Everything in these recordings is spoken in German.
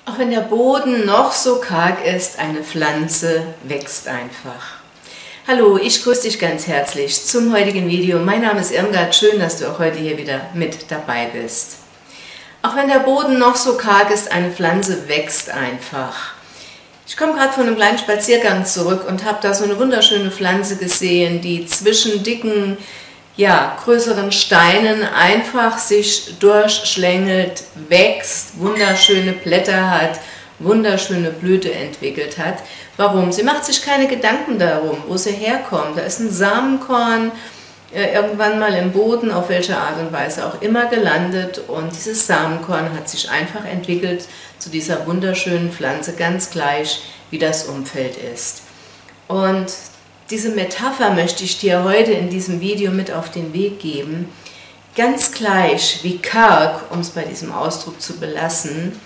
Auch wenn der Boden noch so karg ist, eine Pflanze wächst einfach. Hallo, ich grüße dich ganz herzlich zum heutigen Video. Mein Name ist Irmgard, schön, dass du auch heute hier wieder mit dabei bist. Auch wenn der Boden noch so karg ist, eine Pflanze wächst einfach. Ich komme gerade von einem kleinen Spaziergang zurück und habe da so eine wunderschöne Pflanze gesehen, die zwischen dicken, größeren Steinen einfach sich durchschlängelt, wächst, wunderschöne Blätter hat, wunderschöne Blüte entwickelt hat. Warum? Sie macht sich keine Gedanken darum, wo sie herkommt. Da ist ein Samenkorn irgendwann mal im Boden, auf welche Art und Weise auch immer gelandet, und dieses Samenkorn hat sich einfach entwickelt zu dieser wunderschönen Pflanze, ganz gleich wie das Umfeld ist. Und diese Metapher möchte ich dir heute in diesem Video mit auf den Weg geben. Ganz gleich wie karg, um es bei diesem Ausdruck zu belassen,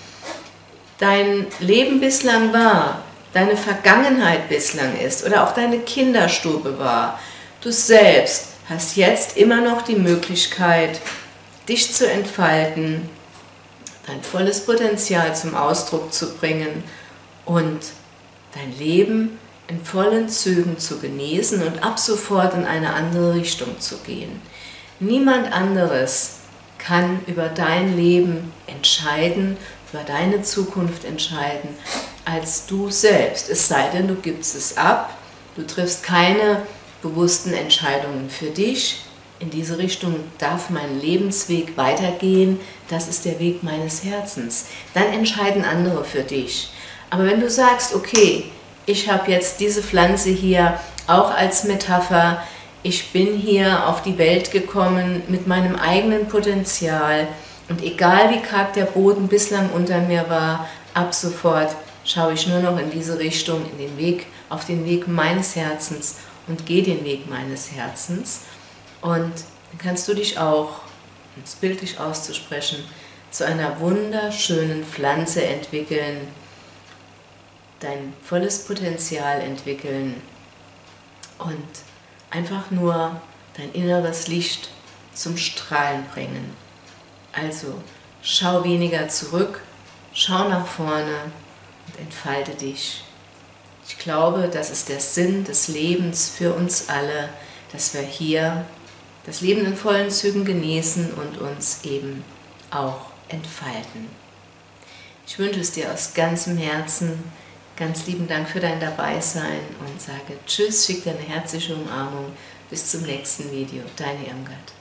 dein Leben bislang war, deine Vergangenheit bislang ist oder auch deine Kinderstube war, du selbst hast jetzt immer noch die Möglichkeit, dich zu entfalten, dein volles Potenzial zum Ausdruck zu bringen und dein Leben in vollen Zügen zu genießen und ab sofort in eine andere Richtung zu gehen. Niemand anderes kann über dein Leben entscheiden, über deine Zukunft entscheiden, als du selbst. Es sei denn, du gibst es ab, du triffst keine bewussten Entscheidungen für dich. In diese Richtung darf mein Lebensweg weitergehen, das ist der Weg meines Herzens. Dann entscheiden andere für dich. Aber wenn du sagst, okay, ich habe jetzt diese Pflanze hier auch als Metapher, ich bin hier auf die Welt gekommen mit meinem eigenen Potenzial und egal wie karg der Boden bislang unter mir war, ab sofort schaue ich nur noch in diese Richtung, auf den Weg meines Herzens und gehe den Weg meines Herzens. Und dann kannst du dich auch, um es bildlich auszusprechen, zu einer wunderschönen Pflanze entwickeln, dein volles Potenzial entwickeln und einfach nur dein inneres Licht zum Strahlen bringen. Also schau weniger zurück, schau nach vorne und entfalte dich. Ich glaube, das ist der Sinn des Lebens für uns alle, dass wir hier das Leben in vollen Zügen genießen und uns eben auch entfalten. Ich wünsche es dir aus ganzem Herzen. Ganz lieben Dank für dein Dabeisein und sage Tschüss, schick dir eine herzliche Umarmung. Bis zum nächsten Video. Deine Irmgard.